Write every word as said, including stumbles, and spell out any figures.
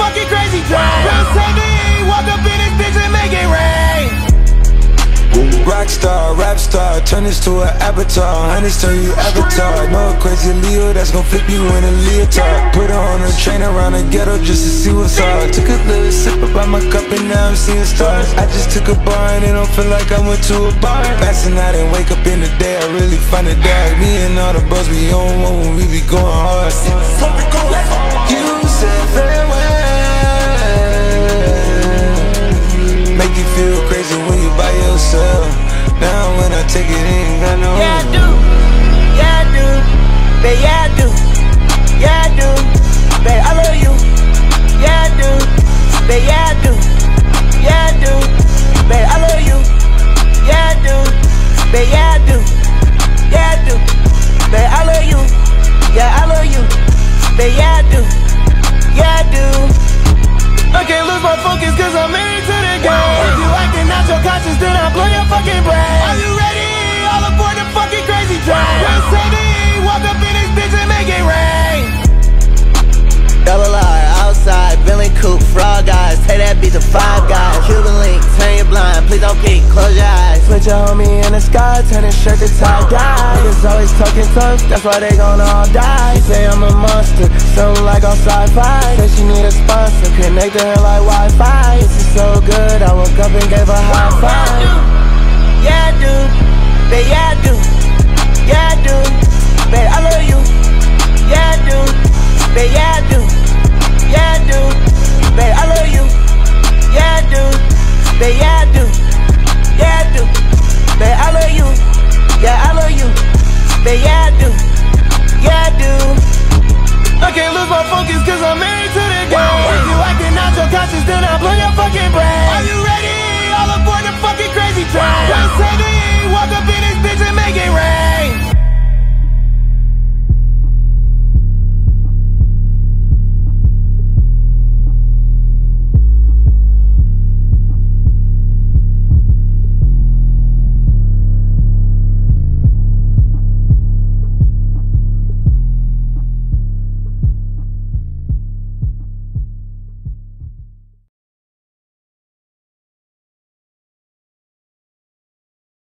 fucking crazy train. Real Trippie, walk up in this bitch and make it rain. Rockstar, rap star, turn this to an avatar. Hundreds turn you avatar. Know a crazy Leo that's gon' flip you in a leotard. Put her on a train around the ghetto just to see what's hard. Took a little sip about my cup and now I'm seeing stars. I just took a bar and it don't feel like I went to a bar. Passing out and wake up in the day, I really find it dark. Me and all the bros, we on one when we be going hard. You said farewell, make you feel crazy when you by yourself. Now when I take it in, I know. Yeah, I do. Yeah, I do. Babe, yeah, I do. Yeah, I do. Babe, I love you. Yeah, I do. Babe, yeah, I do. Yeah, I do. Babe, I love you. Yeah, I do. Babe, yeah, I do. Yeah, I do. Babe, I love you. Yeah, I love you. Babe, yeah, I do. Yeah, I do. I can't lose my focus cause I'm married to the game. If you acting out your conscience, then I'll blow your fucking brain. Are you ready? All aboard the fucking crazy train. Real Trippie, walk up in this bitch and make it rain. Double R, outside, Billing Coupe, frog eyes. Take that beat to five guys. Cuban link, turn you blind, please don't peek, close your eyes. Put your homie in the sky, turn his shirt to tie dye. Niggas always talking tough, that's why they gon' all die. Say I'm a monster, something like on sci-fi. Say she need a sponsor, connect to her like Wi-Fi. This is so good, I woke up and gave her a high five. Yeah, I do. Babe, yeah, I do. Yeah, I do. Babe, I love you. Yeah, I do. Babe, yeah, I do. Yeah, I do. Babe, I love you. Yeah, I do. Babe, yeah, I do. Yeah, I do. Babe, I love you. Yeah, I love you. Babe, yeah, I do. Yeah, I do. I can't lose my focus cause I'm married to the game. If you acting out your conscience, then I'll blow your fucking brain. Are you ready? All aboard the fucking crazy train. Real Trippie, walk up in this bitch and make it rain.